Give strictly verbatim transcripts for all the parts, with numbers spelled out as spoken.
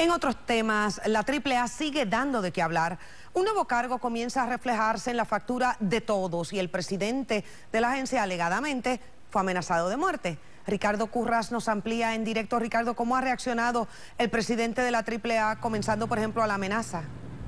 En otros temas, la Triple A sigue dando de qué hablar. Un nuevo cargo comienza a reflejarse en la factura de todos y el presidente de la agencia alegadamente fue amenazado de muerte. Ricardo Curras nos amplía en directo. Ricardo, ¿cómo ha reaccionado el presidente de la Triple A, comenzando por ejemplo a la amenaza?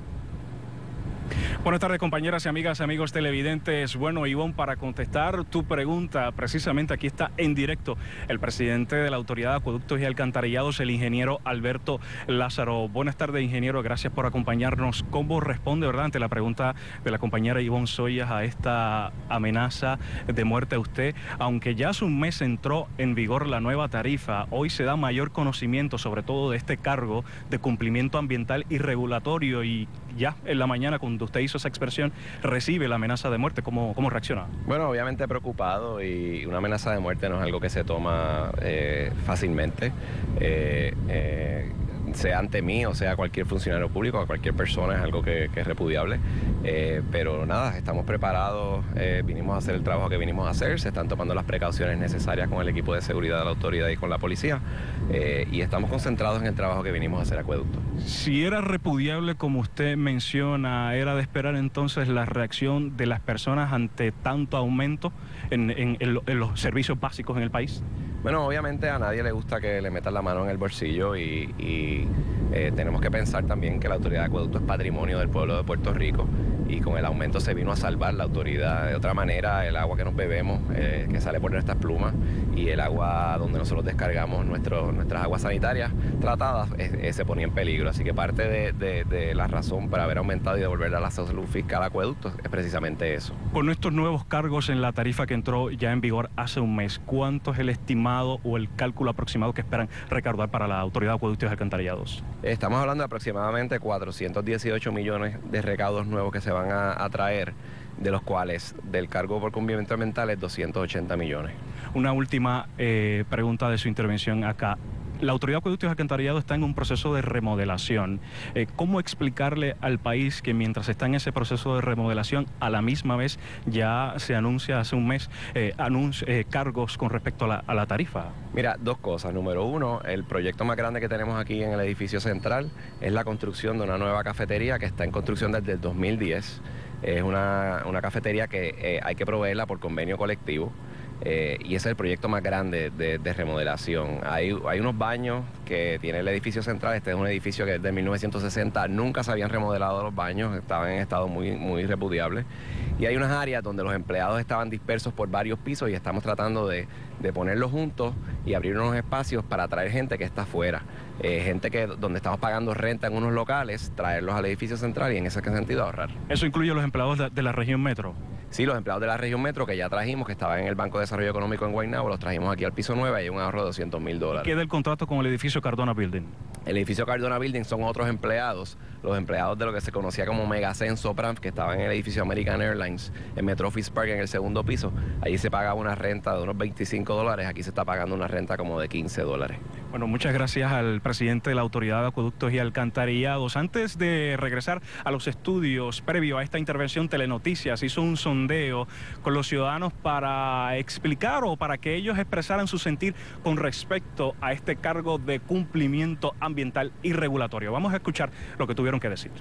Buenas tardes, compañeras y amigas, amigos televidentes. Bueno, Ivonne, para contestar tu pregunta, precisamente aquí está en directo el presidente de la Autoridad de Acueductos y Alcantarillados, el ingeniero Alberto Lázaro. Buenas tardes, ingeniero, gracias por acompañarnos. ¿Cómo responde, verdad, ante la pregunta de la compañera Ivonne Zoyas a esta amenaza de muerte a usted? Aunque ya hace un mes entró en vigor la nueva tarifa, hoy se da mayor conocimiento sobre todo de este cargo de cumplimiento ambiental y regulatorio, y ya en la mañana cuando usted hizo esa expresión, recibe la amenaza de muerte. ¿Cómo, cómo reacciona? Bueno, obviamente preocupado, y una amenaza de muerte no es algo que se toma eh, fácilmente, eh, eh, sea ante mí o sea cualquier funcionario público, o cualquier persona, es algo que, que es repudiable. Eh, pero nada, estamos preparados, eh, vinimos a hacer el trabajo que vinimos a hacer, se están tomando las precauciones necesarias con el equipo de seguridad de la autoridad y con la policía, eh, y estamos concentrados en el trabajo que vinimos a hacer Acueducto. Si era repudiable, como usted menciona, era de esperar entonces la reacción de las personas ante tanto aumento en, en, en, en los servicios básicos en el país. Bueno, obviamente a nadie le gusta que le metan la mano en el bolsillo, y, y eh, tenemos que pensar también que la Autoridad de Acueducto es patrimonio del pueblo de Puerto Rico, y con el aumento se vino a salvar la autoridad. De otra manera, el agua que nos bebemos, eh, que sale por nuestras plumas, y el agua donde nosotros descargamos nuestro, nuestras aguas sanitarias tratadas, eh, eh, se ponía en peligro. Así que parte de, de, de la razón para haber aumentado y devolver a la salud fiscal a Acueductos es precisamente eso. Con estos nuevos cargos en la tarifa que entró ya en vigor hace un mes, ¿cuánto es el estimado o el cálculo aproximado que esperan recaudar para la Autoridad de Acueductos y Alcantarillados? Estamos hablando de aproximadamente cuatrocientos dieciocho millones de recaudos nuevos que se van a, a traer, de los cuales del cargo por cumplimiento ambiental es doscientos ochenta millones. Una última eh, pregunta de su intervención acá. La Autoridad de Acueductos y Alcantarillados está en un proceso de remodelación. Eh, ¿Cómo explicarle al país que mientras está en ese proceso de remodelación, a la misma vez ya se anuncia hace un mes eh, anuncio, eh, cargos con respecto a la, a la tarifa? Mira, dos cosas. Número uno, el proyecto más grande que tenemos aquí en el edificio central es la construcción de una nueva cafetería que está en construcción desde el dos mil diez. Es una, una cafetería que eh, hay que proveerla por convenio colectivo. Eh, y ese es el proyecto más grande de, de remodelación. Hay, hay unos baños que tiene el edificio central. Este es un edificio que es de mil novecientos sesenta, nunca se habían remodelado los baños, estaban en estado muy, muy repudiable. Y hay unas áreas donde los empleados estaban dispersos por varios pisos, y estamos tratando de, de ponerlos juntos y abrir unos espacios para atraer gente que está afuera. Eh, gente que donde estamos pagando renta en unos locales, traerlos al edificio central y en ese sentido ahorrar. ¿Eso incluye a los empleados de, de la región metro? Sí, los empleados de la región metro que ya trajimos, que estaban en el Banco de Desarrollo Económico en Guaynabo, los trajimos aquí al piso nueve, y hay un ahorro de doscientos mil dólares. ¿Qué del contrato con el edificio Cardona Building? El edificio Cardona Building son otros empleados, los empleados de lo que se conocía como Megacen Sopran, que estaban en el edificio American Airlines, en Metro Office Park, en el segundo piso. Allí se pagaba una renta de unos veinticinco dólares, aquí se está pagando una renta como de quince dólares. Bueno, muchas gracias al presidente de la Autoridad de Acueductos y Alcantarillados. Antes de regresar a los estudios, previo a esta intervención, Telenoticias hizo un sondeo con los ciudadanos para explicar o para que ellos expresaran su sentir con respecto a este cargo de cumplimiento ambiental y regulatorio. Vamos a escuchar lo que tuvieron que decir.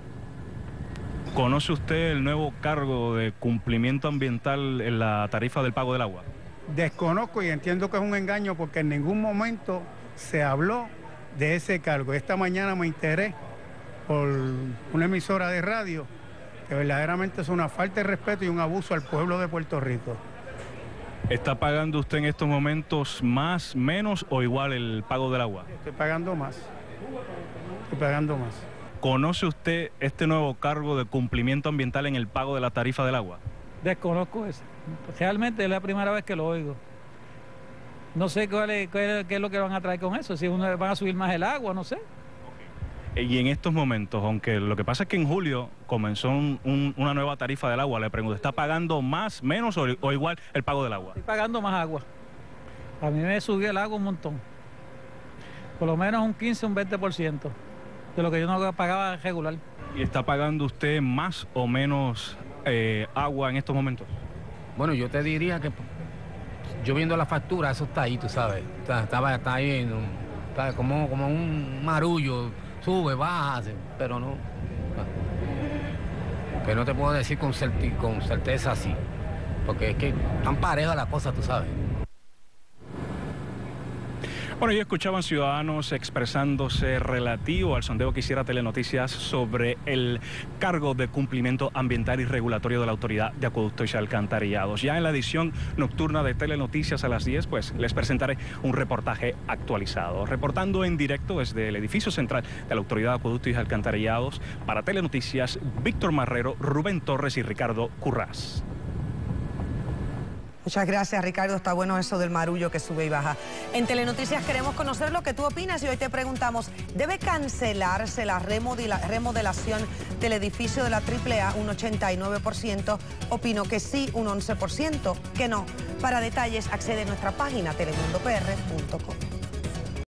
¿Conoce usted el nuevo cargo de cumplimiento ambiental en la tarifa del pago del agua? Desconozco, y entiendo que es un engaño, porque en ningún momento se habló de ese cargo. Esta mañana me enteré por una emisora de radio que verdaderamente es una falta de respeto y un abuso al pueblo de Puerto Rico. ¿Está pagando usted en estos momentos más, menos o igual el pago del agua? Estoy pagando más. Estoy pagando más. ¿Conoce usted este nuevo cargo de cumplimiento ambiental en el pago de la tarifa del agua? Desconozco eso. Realmente es la primera vez que lo oigo. No sé cuál es, qué es lo que van a traer con eso, si uno, van a subir más el agua, no sé. Y en estos momentos, aunque lo que pasa es que en julio comenzó un, un, una nueva tarifa del agua, le pregunto, ¿está pagando más, menos o, o igual el pago del agua? Estoy pagando más agua. A mí me subió el agua un montón. Por lo menos un quince, un veinte por ciento de lo que yo no pagaba regular. ¿Y está pagando usted más o menos eh, agua en estos momentos? Bueno, yo te diría que yo viendo la factura, eso está ahí, tú sabes. Está, estaba, está ahí, está como, como un marullo sube, baja, pero no. Que no te puedo decir con, certi con certeza así, porque es que están parejas las cosas, tú sabes. Bueno, ya escuchaban ciudadanos expresándose relativo al sondeo que hiciera Telenoticias sobre el cargo de cumplimiento ambiental y regulatorio de la Autoridad de Acueductos y Alcantarillados. Ya en la edición nocturna de Telenoticias a las diez, pues les presentaré un reportaje actualizado. Reportando en directo desde el edificio central de la Autoridad de Acueductos y Alcantarillados, para Telenoticias, Víctor Marrero, Rubén Torres y Ricardo Currás. Muchas gracias, Ricardo. Está bueno eso del marullo que sube y baja. En Telenoticias queremos conocer lo que tú opinas y hoy te preguntamos, ¿debe cancelarse la remodela remodelación del edificio de la triple A? Un ochenta y nueve por ciento opinó que sí, un once por ciento que no. Para detalles accede a nuestra página telemundo p r punto com.